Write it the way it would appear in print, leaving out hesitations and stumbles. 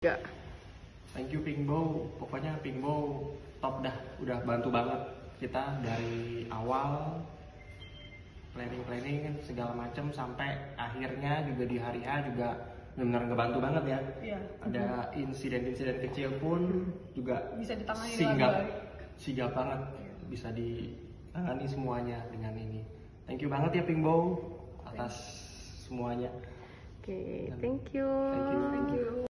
Ya. Thank you Pingbo, pokoknya Pingbo top dah, udah bantu banget kita dari awal planning segala macam sampai akhirnya juga di hari H juga benar-benar ngebantu banget ya. Iya. Ada insiden-insiden kecil pun juga Bisa ditangani sigap banget, bisa ditangani semuanya dengan ini. Thank you banget ya Pingbo atas semuanya. Oke, thank you. Thank you. Thank you.